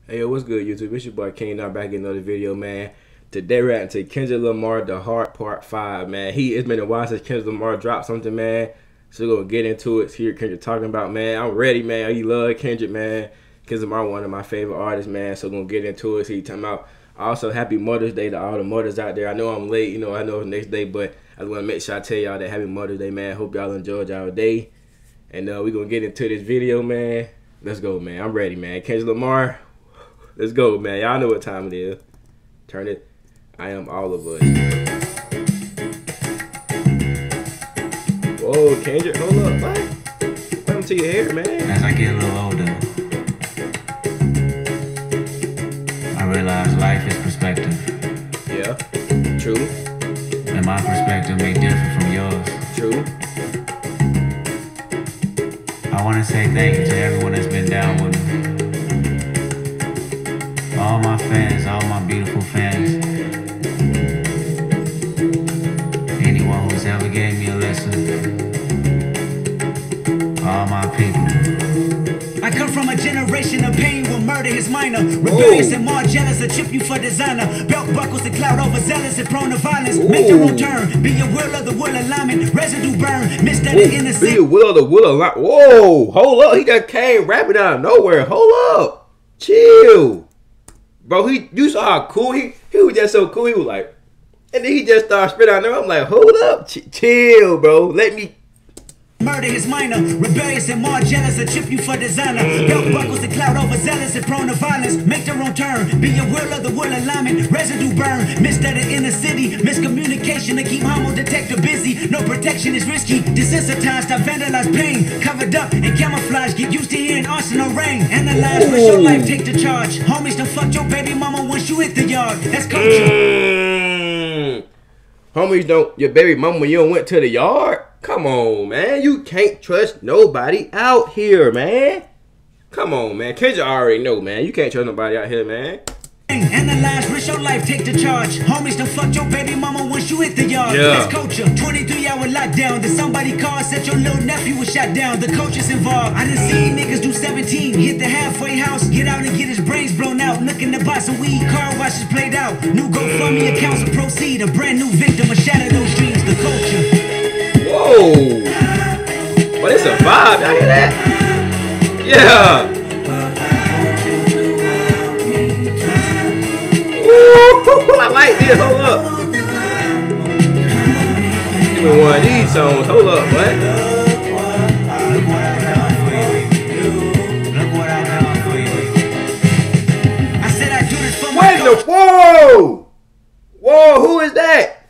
Hey, yo, what's good, YouTube? It's your boy King. Now back in another video, man. Today we're at Kendrick Lamar, The Heart Part 5, man. It's been a while since Kendrick Lamar dropped something, man. So we're gonna get into it. See what Kendrick talking about, man. I'm ready, man. You love Kendrick, man. Kendrick Lamar, one of my favorite artists, man. So we're gonna get into it. See what talking about. Also, happy Mother's Day to all the mothers out there. I know I'm late, I know it's next day, but I just wanna make sure I tell y'all that happy Mother's Day, man. Hope y'all enjoyed y'all day. And we're gonna get into this video, man. Let's go, man. I'm ready, man. Kendrick Lamar. Let's go, man. Y'all know what time it is. Turn it. I am all of us. Whoa, Kendrick, hold up, what? What happened to your hair, man? As I get a little older, I realize life is perspective. Yeah, true. And my perspective may differ from yours. True. I want to say thank you to everyone that's been down with me. All my fans, all my beautiful fans. Anyone who's ever gave me a lesson. All my people. I come from a generation of pain where murder is minor. Rebellious and more jealous, a chip you for designer. Belt buckles and cloud overzealous and prone to violence. Make your own turn. Be a will of the will alignment. Residue burn. Missed that innocent. Be a will of the will alignment. Whoa, hold up. He just came rapping out of nowhere. Hold up. Chill. Bro, you saw how cool he was just so cool. He was like, and then he just started spitting out there. I'm like, hold up, chill, bro. Let me. Murder is minor, rebellious and more jealous, a chip you for designer. Belt buckles and cloud overzealous and prone to violence. Make their own turn, be a will of the will alignment. Residue burn, missed at the inner city. Miscommunication to keep homo detector busy. No protection is risky, desensitized, I vandalize pain. Covered up and camouflage, get used to hearing arsenal rain. Analyze, wish your life, take the charge. Homies done fucked your baby mama once you hit the yard. That's culture. Homies don't, your baby mama when you don't went to the yard? Come on, man. You can't trust nobody out here, man. Come on, man. Kendrick already know, man. You can't trust nobody out here, man. Analyze, risk your life, take the charge. Homies done fucked your baby mama once you hit the yard. Yeah. That's culture. 23-hour lockdown. Did somebody call, said your little nephew was shot down. The coaches involved. I done seen niggas do 17. Hit the halfway house, get out and get his brains blown out. Looking to buy some weed, car washes played out. New GoFundMe accounts will proceed. A brand new victim of shatter those dreams. The culture. Whoa. But it's a vibe. Y'all hear that? Yeah. Ooh, I like this. Hold up. Give me one of these songs. Hold up, what? I said I do this for my Wait the whoa! Whoa, who is that?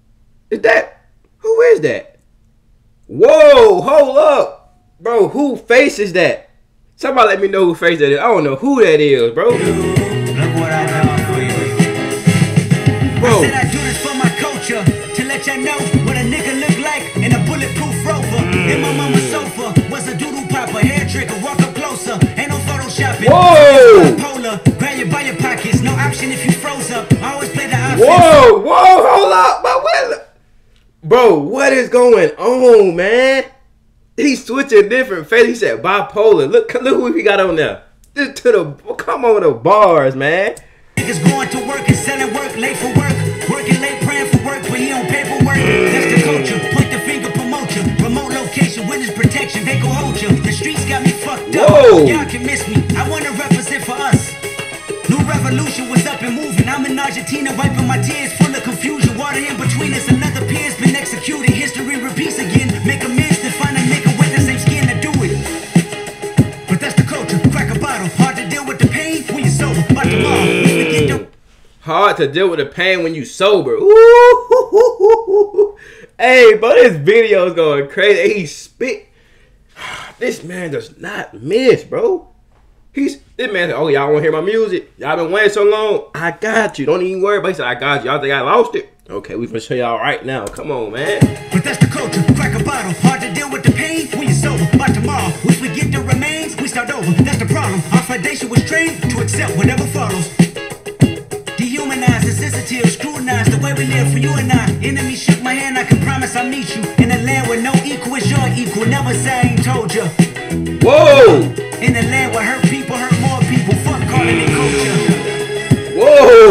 Who is that? Whoa, hold up. Bro, who face is that? Somebody let me know who face that is. I don't know who that is, bro. Look what I done for you. Bro. I said I do this for my culture. To let y'all know what a nigga look like in a bulletproof rover. In my mama's sofa was a doodle popper. Hair trigger, walk up closer. Ain't no photoshopping. Whoa! Polar, grab your by your pockets. No option if you froze up. I always play the offense. Whoa, hold up. Bro, what is going on, man? He's switching different face. He said bipolar. Look who he got on there. Come on, the bars, man. Niggas going to work and selling work, late for work. Working late, praying for work, but he on paperwork. That's the culture. Point the finger, promote you. Remote location, witness protection, they gon' hold you. The streets got me fucked up. Whoa. Y'all can miss me. I wanna represent for us. New revolution was up and moving. I'm in Argentina, wiping my tears, full of confusion. Water in between us, another peer's been executed. History repeats again. Make amends to find a nigga with the same skin to do it. But that's the culture. Crack a bottle. Hard to deal with the pain when you're sober. But tomorrow, hard to deal with the pain when you sober. Ooh. Hey, but this video is going crazy. He spit. This man does not miss, bro. This man said, oh, y'all want to hear my music? Y'all been waiting so long. I got you. Don't even worry about it. He said, I got you. Y'all think I lost it? Okay, we finna show y'all right now. Come on, man. But that's the culture. Crack a bottle. Hard to deal with the pain when you're sober. By tomorrow, if we get the remains, we start over. That's the problem. Our foundation was trained to accept whatever follows. Dehumanize, insensitive, scrutinize the way we live for you and I. Enemy shook my hand, I can promise I'll meet you in a land where no equal is your equal. Never say I ain't told you. Whoa! In a land where hurt people hurt more people. Fuck calling it cool.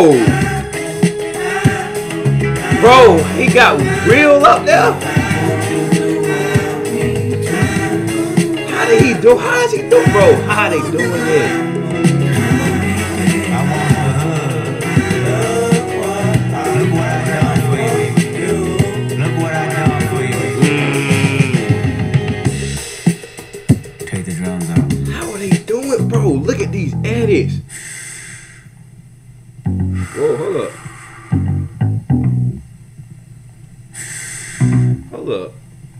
Bro, he got real up there. How did he do? How is he do, bro? How they doing this? Bro, look at these edits. Whoa, hold up. Hold up.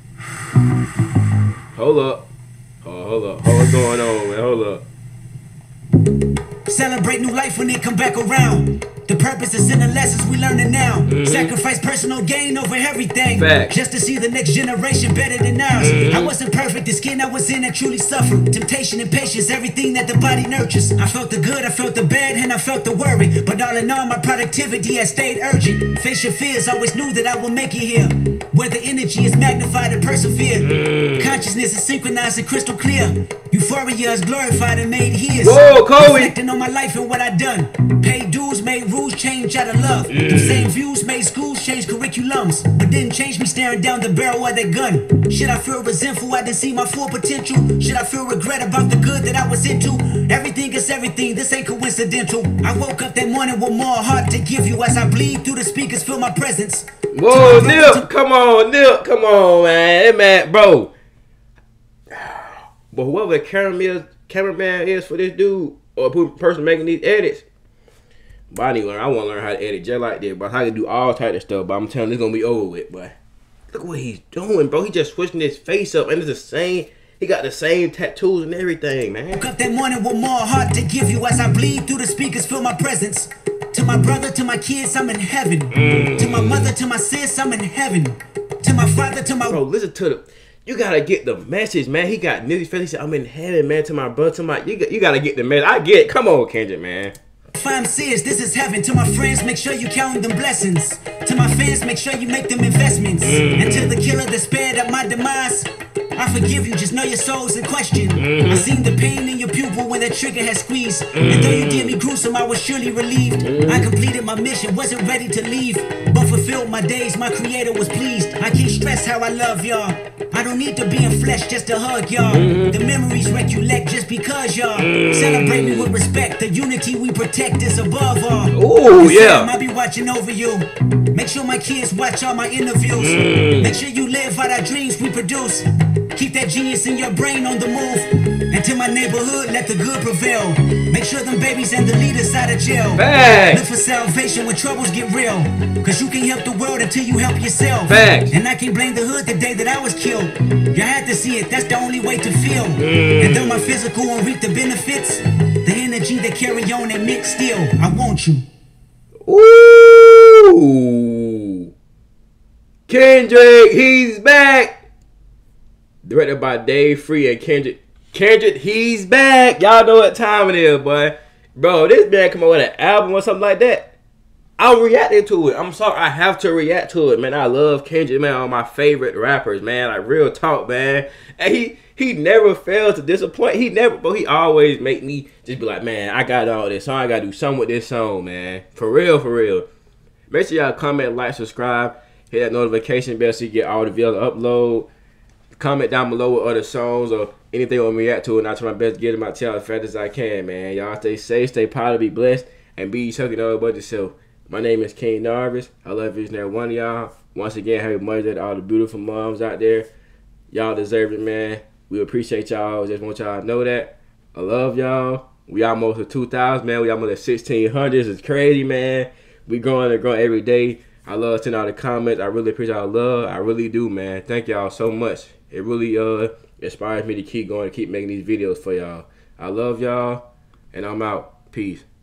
Hold up. Oh, hold up. What's going on, man? Hold up. Celebrate new life when it come back around. The purpose is in the lessons we learning now. Sacrifice personal gain over everything. Fact. Just to see the next generation better than ours. I wasn't perfect, the skin I was in I truly suffered. Temptation and patience, everything that the body nurtures. I felt the good, I felt the bad, and I felt the worry. But all in all, my productivity has stayed urgent. Face your fears, always knew that I will make it here. Where the energy is magnified and persevere. Consciousness is synchronized and crystal clear. Euphoria is glorified and made his. Whoa, Kobe! Reflecting on my life and what I done. Paid dues, made rules, change out of love. The same views made schools change curriculums, but didn't change me staring down the barrel of that gun. Should I feel resentful I didn't see my full potential? Should I feel regret about the good that I was into? Everything is everything, this ain't coincidental. I woke up that morning with more heart to give you. As I bleed through the speakers, feel my presence. Whoa, Nip, come on, Nip, come on, man. Hey, man, bro. But whoever the cameraman is for this dude, or person making these edits, but I need to learn. I want to learn how to edit just like this, but how to do all type of stuff. But I'm telling you, it's gonna be over with. But look what he's doing, bro. He just switching his face up, and it's the same. He got the same tattoos and everything, man. Woke up that morning with more heart to give you. As I bleed through the speakers, feel my presence. To my brother, to my kids, I'm in heaven. To my mother, to my sis, I'm in heaven. To my father, to my... Bro, listen to the... You gotta get the message, man. He got Nipsey's face. He said, I'm in heaven, man. To my brother, to my... You gotta get the message. I get it. Come on, Kendrick, man. If I'm serious, this is heaven. To my friends, make sure you count them blessings. To my fans, make sure you make them investments. And to the killer that spared at my demise, I forgive you, just know your soul's in question. I seen the pain in your pupil when that trigger had squeezed. And though you did me gruesome, I was surely relieved. I completed my mission, wasn't ready to leave, but fulfilled my days, my creator was pleased. I can't stress how I love y'all. I don't need to be in flesh just to hug y'all. The memories recollect just because y'all celebrate me with respect. The unity we protect is above all. Ooh, yeah. I be watching over you. Make sure my kids watch all my interviews. Make sure you live out our dreams we produce. Keep that genius in your brain on the move. And to my neighborhood, let the good prevail. Make sure them babies and the leaders out of jail. Facts. Look for salvation when troubles get real. Cause you can't help the world until you help yourself. Facts. And I can't blame the hood the day that I was killed. You had to see it, that's the only way to feel. And though my physical won't reap the benefits, the energy that carry on and mix still, I want you. Ooh. Kendrick, he's back. Directed by Dave Free and Kendrick. Kendrick, he's back. Y'all know what time it is, boy. Bro, this man come out with an album or something like that. I'm reacting to it. I'm sorry, I have to react to it, man. I love Kendrick, man. One of my favorite rappers, man. Like, real talk, man. And he never fails to disappoint. He always make me just be like, man, I got all this song. I gotta do something with this song, man. For real, for real. Make sure y'all comment, like, subscribe, hit that notification bell so you get all the videos upload. Comment down below with other songs or anything you want me to react to, and I'll try my best to get them out to y'all as fast as I can, man. Y'all stay safe, stay positive, be blessed, and be chucking all about yourself. My name is KingNarvice. I love each and every one of y'all. Once again, happy Mother's Day to all the beautiful moms out there. Y'all deserve it, man. We appreciate y'all. Just want y'all to know that. I love y'all. We almost at 2,000, man. We almost at 1,600. It's crazy, man. We growing and growing every day. I love seeing all the comments. I really appreciate y'all love. I really do, man. Thank y'all so much. It really inspires me to keep going, keep making these videos for y'all. I love y'all, and I'm out. Peace.